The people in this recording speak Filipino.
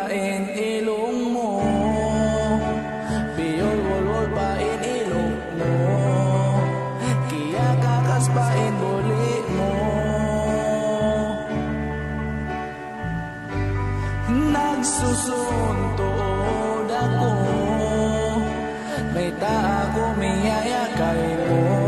pain ilong mo, piyol-wol-wol pain ilong mo, kiya kakas pain buli mo. Nagsusuntood ako, may ta ako miyaya kay mo.